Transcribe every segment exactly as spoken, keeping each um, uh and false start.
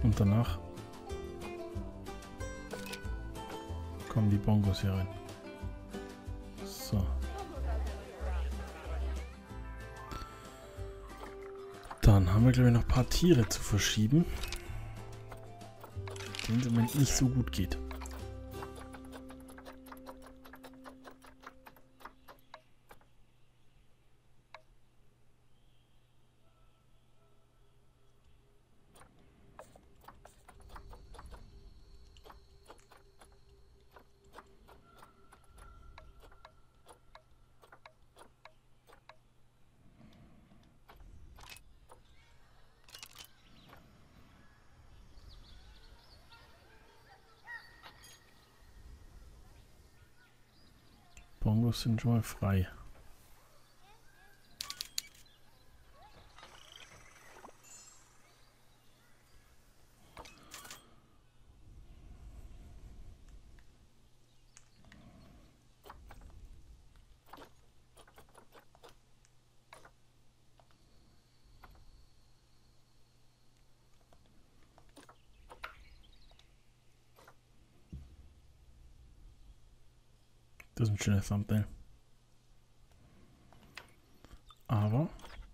Und danach kommen die Bongos hier rein. So. Dann haben wir, glaube ich, noch ein paar Tiere zu verschieben, denen es im Moment nicht so gut geht. Bongos sind schon mal frei. Das ist ein schönes Thumbnail. Aber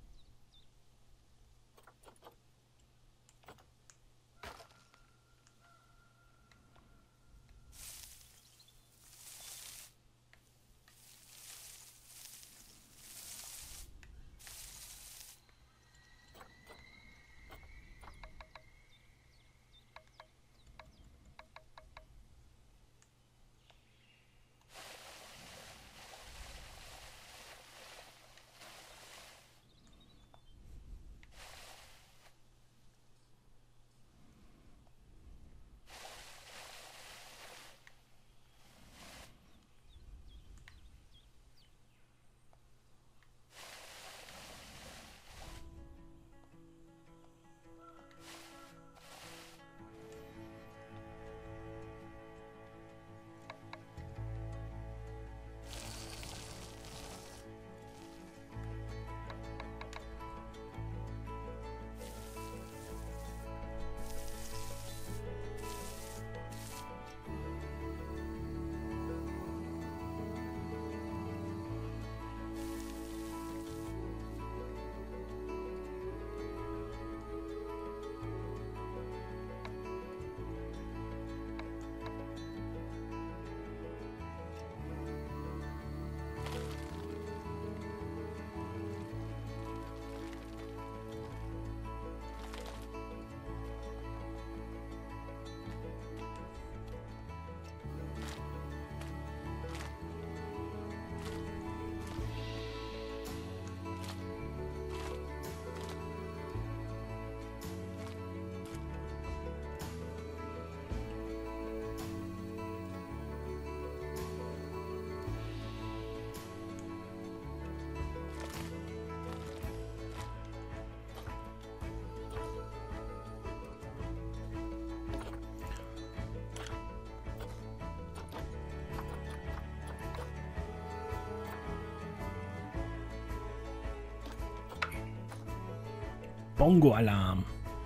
Bongo-Alarm.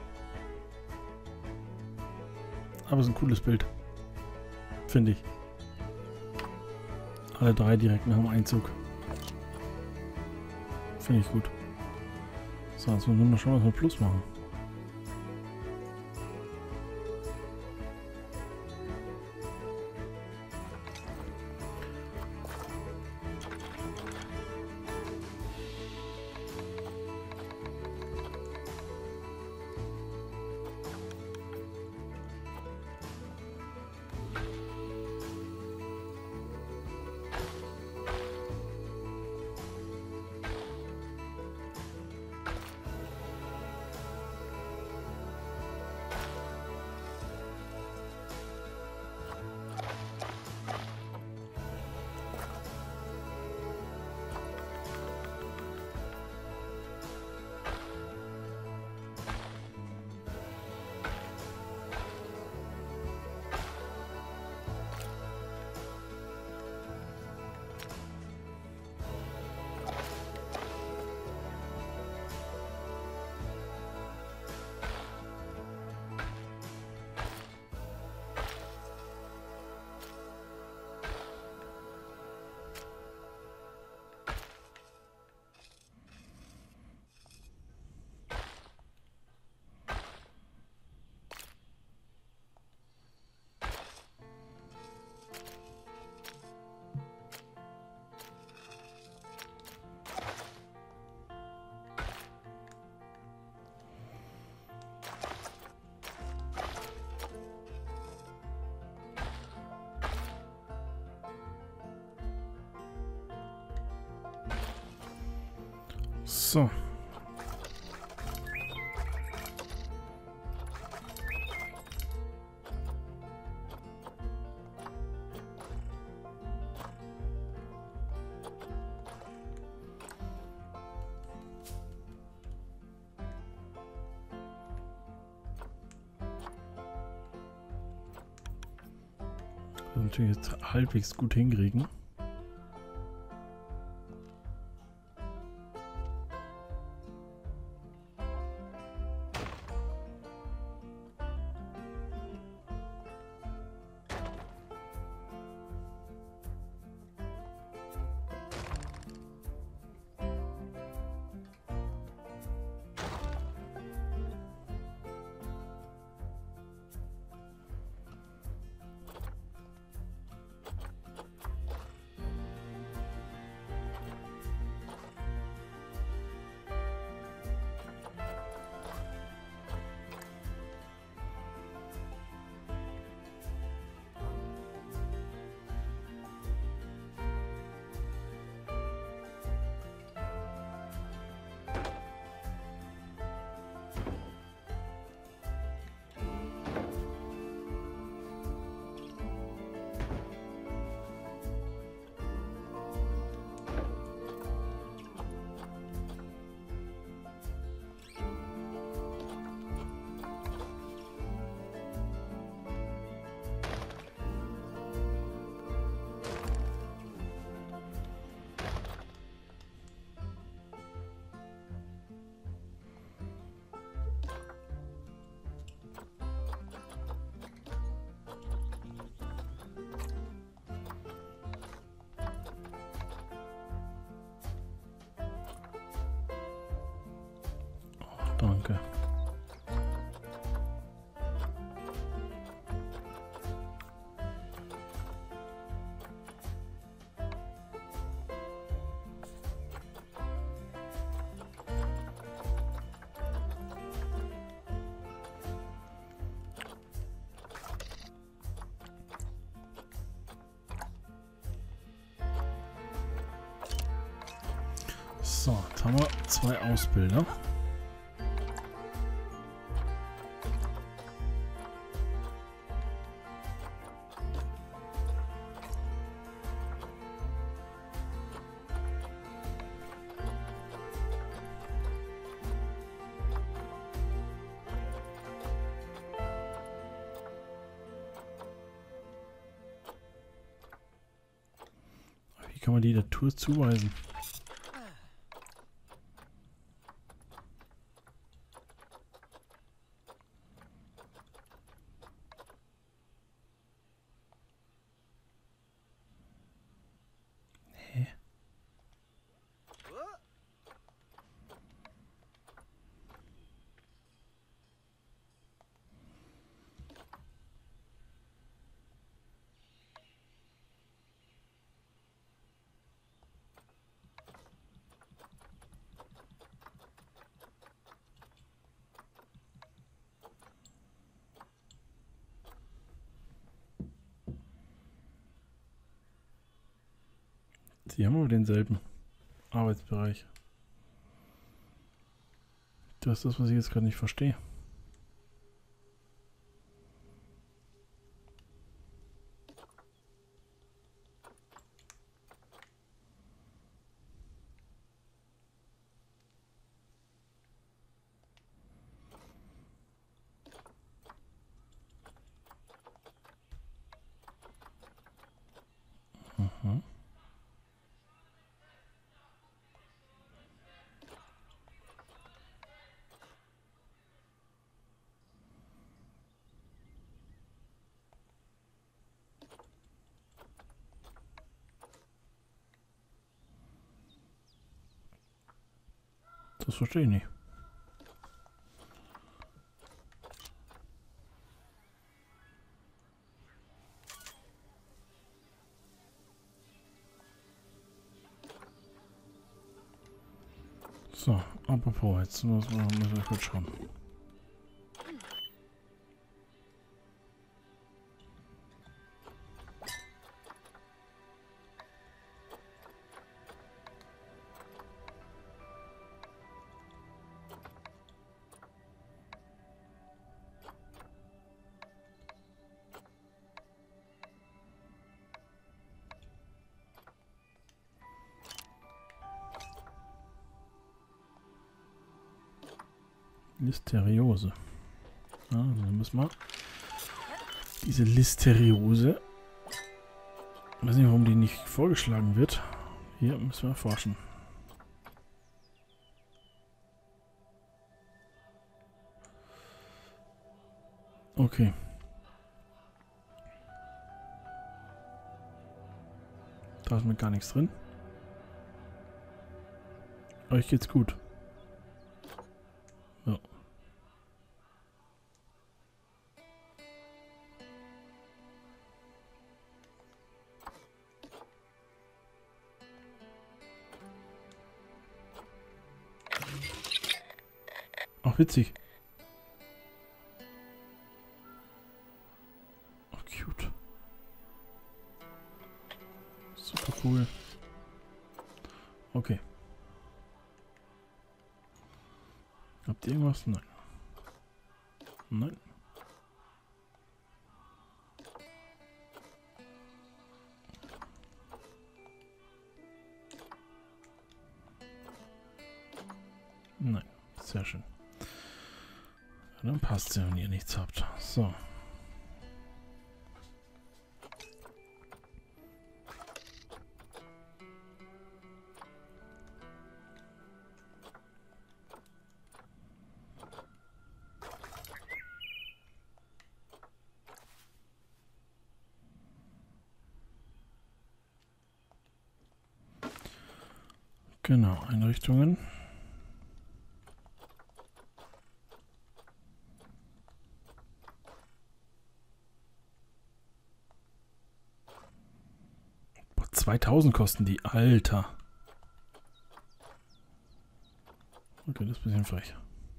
Aber es ist ein cooles Bild. Finde ich. Alle drei direkt nach dem Einzug. Finde ich gut. So, jetzt müssen wir mal schauen, was wir Plus machen. So. Natürlich jetzt halbwegs gut hinkriegen. Danke. So, jetzt haben wir zwei Ausbilder. Wie kann man die der Tour zuweisen? Sie haben aber denselben Arbeitsbereich. Das ist das, was ich jetzt gerade nicht verstehe. Mhm. Das verstehe ich nicht. So, apropos, jetzt müssen wir, müssen wir kurz schauen. Listeriose. Ja, also dann müssen wir diese Listeriose. Ich weiß nicht, warum die nicht vorgeschlagen wird. Hier müssen wir erforschen. Okay. Da ist mir gar nichts drin. Euch geht's gut. Ja. Ach, witzig. Ach, cute. Super cool. Okay. Habt ihr irgendwas? Nein. Nein. Nein. Sehr schön. Ja, dann passt es ja, wenn ihr nichts habt. So. Genau, Einrichtungen. Boah, zweitausend kosten die, Alter. Okay, das ist ein bisschen frech.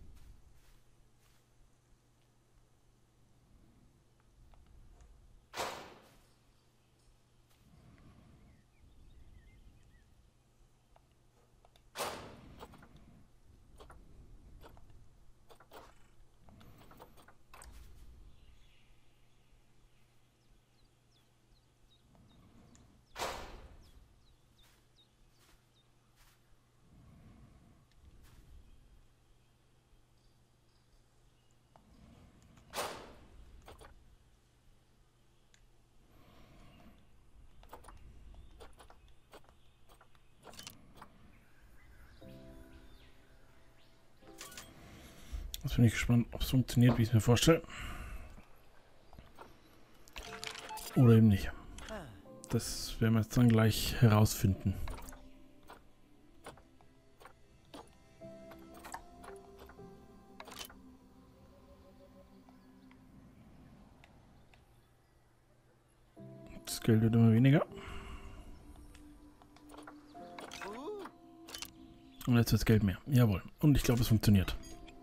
Jetzt bin ich gespannt, ob es funktioniert, wie ich es mir vorstelle. Oder eben nicht. Das werden wir jetzt dann gleich herausfinden. Das Geld wird immer weniger. Und jetzt wird das Geld mehr. Jawohl. Und ich glaube, es funktioniert.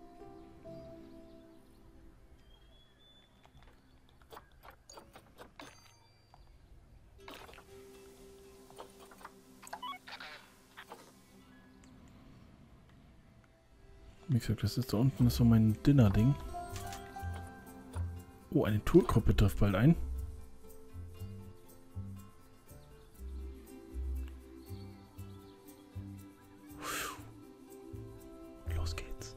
Wie gesagt, das ist da unten ist so mein Dinner-Ding. Oh, eine Tourgruppe trifft bald ein. Los geht's.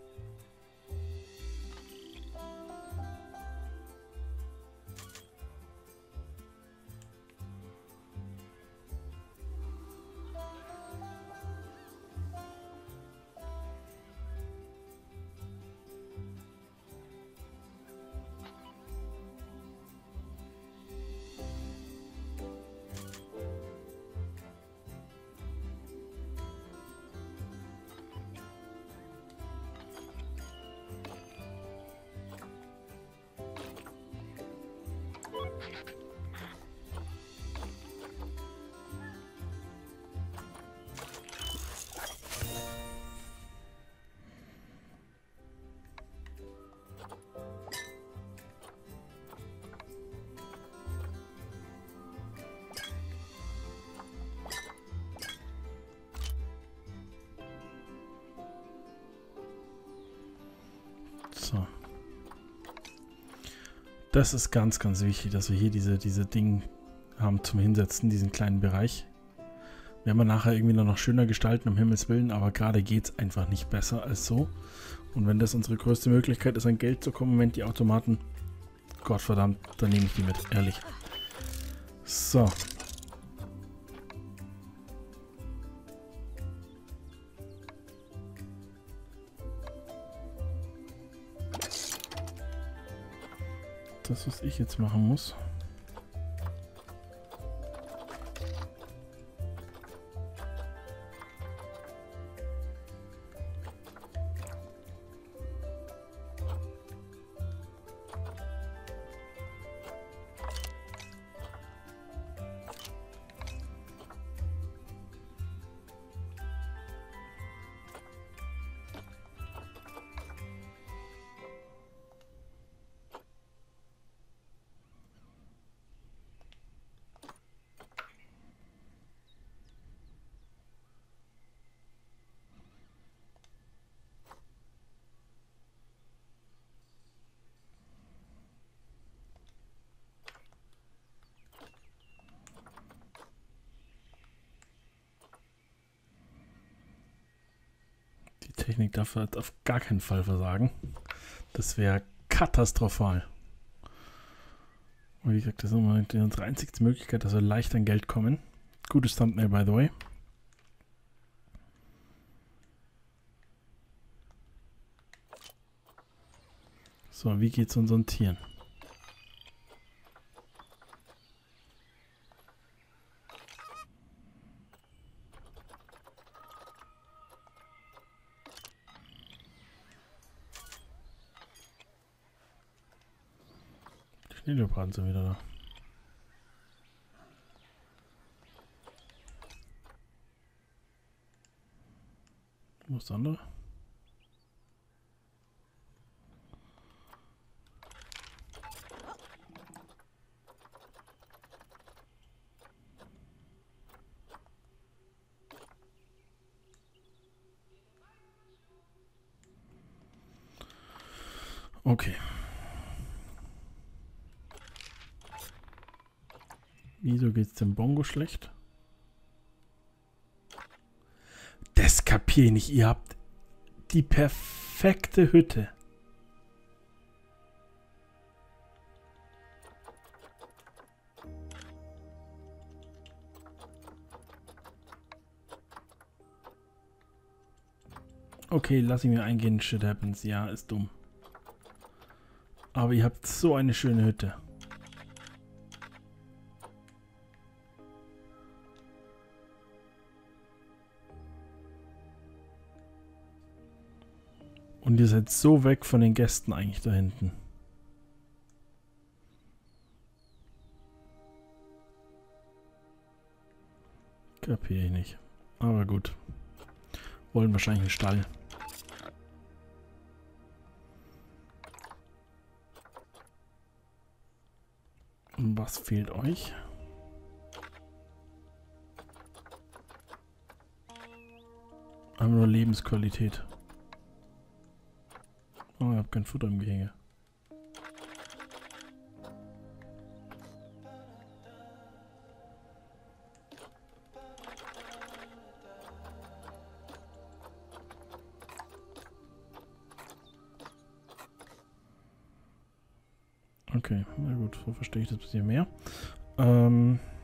So. Das ist ganz, ganz wichtig, dass wir hier diese, diese Dinge haben zum Hinsetzen, diesen kleinen Bereich. Werden wir nachher irgendwie noch schöner gestalten, um Himmels Willen, aber gerade geht es einfach nicht besser als so. Und wenn das unsere größte Möglichkeit ist, an Geld zu kommen, im Moment die Automaten, Gottverdammt, dann nehme ich die mit, ehrlich. So. Das, was ich jetzt machen muss. Die Technik darf halt auf gar keinen Fall versagen. Das wäre katastrophal. Und wie gesagt, das ist unsere einzige Möglichkeit, dass wir leicht an Geld kommen. Gutes Thumbnail, by the way. So, wie geht's unseren Tieren? Die Schneeleoparden sind wieder da. Wo ist der andere? Okay. Wieso geht's dem Bongo schlecht? Das kapiere ich nicht. Ihr habt die perfekte Hütte. Okay, lass ich mir eingehen. Shit happens. Ja, ist dumm. Aber ihr habt so eine schöne Hütte. Und ihr seid so weg von den Gästen eigentlich da hinten. Kapiere ich nicht. Aber gut. Wollen wahrscheinlich einen Stall. Und was fehlt euch? Einfach nur Lebensqualität. Oh, ich habe kein Futter im Gehege. Okay, na gut, so verstehe ich das ein bisschen mehr. Ähm...